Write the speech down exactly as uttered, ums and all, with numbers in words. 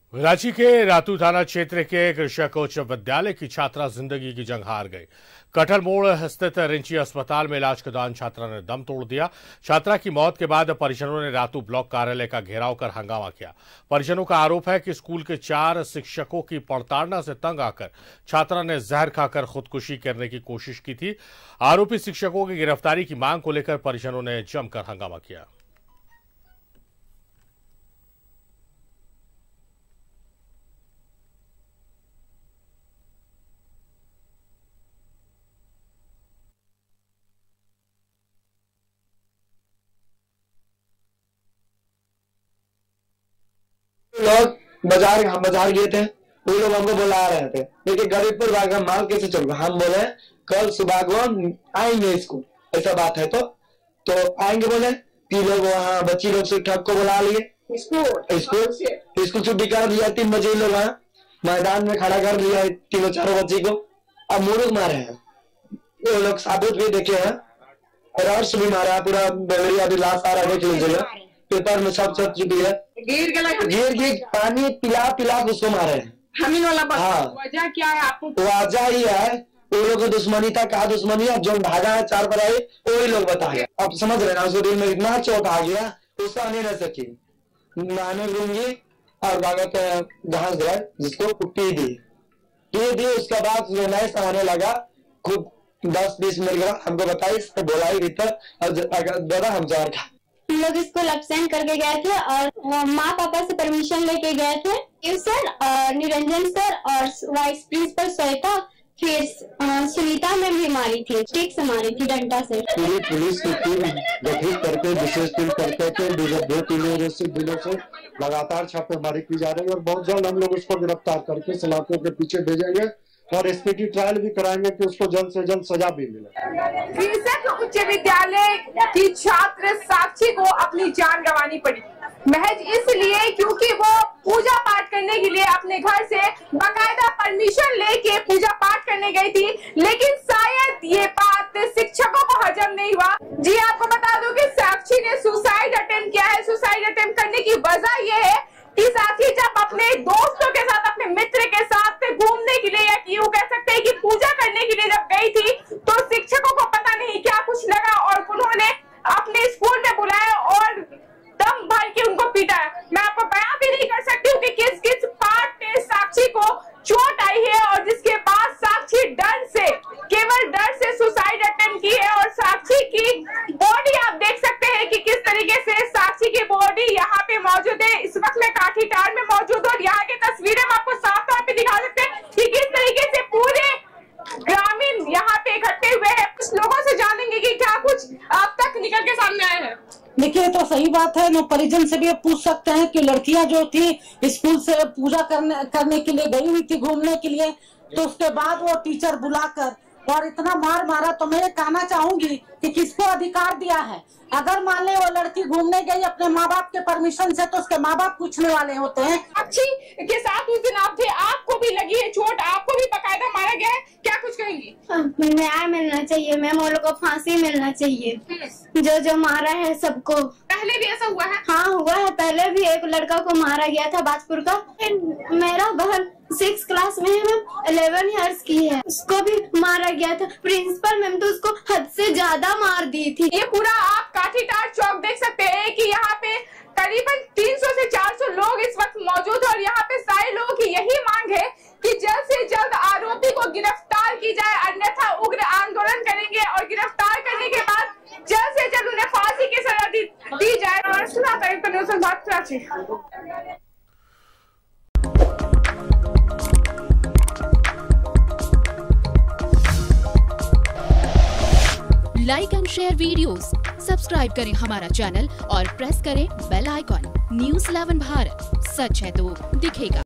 रांची के रातू थाना क्षेत्र के कृषक उच्च विद्यालय की छात्रा जिंदगी की जंग हार गई। कटहल मोड़ स्थित रिंची अस्पताल में इलाज के दौरान छात्रा ने दम तोड़ दिया। छात्रा की मौत के बाद परिजनों ने रातू ब्लॉक कार्यालय का घेराव कर हंगामा किया। परिजनों का आरोप है कि स्कूल के चार शिक्षकों की प्रताड़ना से तंग आकर छात्रा ने जहर खाकर खुदकुशी करने की कोशिश की थी। आरोपी शिक्षकों की गिरफ्तारी की मांग को लेकर परिजनों ने जमकर हंगामा किया। लोग बाजार हम बाजार गए थे, वो लोग हमको बुला रहे थे, लेकिन गरीबपुर बाग का माल कैसे चल रहा। हम बोले कल सुबह को आएंगे स्कूल, ऐसा बात है तो तो आएंगे बोले। तीन लोग वहाँ बच्ची लोग से ठग को बुला लिए स्कूल स्कूल स्कूल छुट्टी कर दिया। तीन बजे लोग वहाँ मैदान में खड़ा कर दिया तीनों चारों बच्ची को। अब मुर्ग मारे हैं वो लोग, साबुत भी देखे हैं और अर्श भी मारा है पूरा। बेवरिया भी लाश आ रहा है, देख लीजिएगा पेपर में सब सब चुकी है। गिर गिर गिर पानी पिला पिला उसको मारे हैं। हमीन वाला बात। हाँ, वजह क्या है आपको? वजह ही है वो लोग की दुश्मनी था। कहा दुश्मनी है, जो भागा है चार पर आई वही लोग बताए। अब समझ रहे ना, उसको दिल में इतना चोट आ गया उसका नहीं रह सकी। नाने लूंगी और कागज घास गए जिसको पी दी पी दी उसके बाद नए आने लगा। खूब दस बीस मिनट बाद हमको बताई, बोला ही भीतर दादा हम जार खा। हम लोग स्कूल एब्सेंट करके गए थे और माँ पापा से परमिशन लेके गए थे। शिव सर और निरंजन सर और वाइस प्रिंसिपल श्वेता, फिर सुनीता में भी मारी थी, स्टिक से मारी थी, डंडा से। पूरी पुलिस की टीम गठित करके विशेष टीम करके थे। दो तीन से दिनों से लगातार छापेमारी की जा रही है और बहुत जल्द हम लोग उसको गिरफ्तार करके सलाखों के पीछे भेजेंगे और एसपीटी ट्रायल भी कराएंगे कि उसको जल्द से जल्द सजा भी मिले। कृषक उच्च विद्यालय की छात्र साक्षी को अपनी जान गंवानी पड़ी महज इसलिए क्योंकि वो पूजा पाठ करने के लिए अपने घर से बाकायदा परमिशन लेके पूजा पाठ करने गई थी, लेकिन शायद ये बात शिक्षकों को हजम नहीं हुआ। जी आपको बता दूं कि साक्षी ने सुसाइड अटेम्प्ट किया है। सुसाइड अटेम्प्ट करने की वजह ये है कि साक्षी जब अपने दोस्तों के साथ, अपने मित्र के साथ घूमने के लिए या यूं कह सकते हैं कि पूजा करने के लिए जब गई थी तो शिक्षकों को पता नहीं क्या कुछ लगा और उन्होंने अपने स्कूल में बुलाया और दम भर के उनको पीटा। मैं आपको बयां भी नहीं कर सकती हूँ कि किस किस पार्ट में साक्षी को चोट आई है और जिसके बाद साक्षी डर से, केवल डर से सुसाइड अटेम्प्ट की है। और साक्षी की बॉडी आप देख सकते हैं कि किस तरीके से साक्षी की बॉडी यहाँ पे मौजूद है। इस वक्त मैं काठीटार में मौजूद हूँ और यहाँ की तस्वीरें हम आपको साफ तौर पे दिखा सकते हैं कि किस तरीके से पूरे ग्रामीण यहाँ पे इकट्ठे हुए हैं। कुछ लोगों से जानेंगे कि क्या कुछ अब तक निकल के सामने आए हैं। देखिए तो सही बात है, नो परिजन से भी पूछ सकते हैं कि लड़कियां जो थी स्कूल से पूजा करने करने के लिए गई हुई थी घूमने के लिए, तो उसके बाद वो टीचर बुलाकर और इतना मार मारा। तो मैं ये कहना चाहूंगी कि किसको अधिकार दिया है? अगर मान ले वो लड़की घूमने गई अपने माँ बाप के परमिशन से तो उसके माँ बाप पूछने वाले होते हैं। साक्षी के साथ उस दिन आप थे, आपको भी लगी है चोट, आपको भी बाकायदा मारा गया है, क्या कुछ कहेंगी? न्याय मिलना चाहिए मैम, वो लोग को फांसी मिलना चाहिए जो जो मारा है सबको। पहले भी ऐसा हुआ है? हाँ हुआ है, पहले भी एक लड़का को मारा गया था बाजपुर का। मेरा बहन सिक्स क्लास में है मैम, इलेवन ईयर्स की है, उसको भी मारा गया था। प्रिंसिपल मैम तो उसको हद से ज्यादा मार दी थी। ये पूरा आप काठीटार चौक देख सकते हैं कि यहाँ पे करीबन तीन सौ से चार सौ लोग इस वक्त मौजूद है और यहाँ पे सारे लोगों की यही मांग है कि जल्द से जल्द आरोपी को गिरफ्तार की जाए, अन्यथा उग्र आंदोलन करेंगे और गिरफ्तार करने के बाद जल्द से जल्द उन्हें फांसी की सजा दी, दी जाए। और सुना बात Karachi. Like and share videos, subscribe करें हमारा चैनल और प्रेस करें bell icon. News eleven Bharat, सच है तो दिखेगा।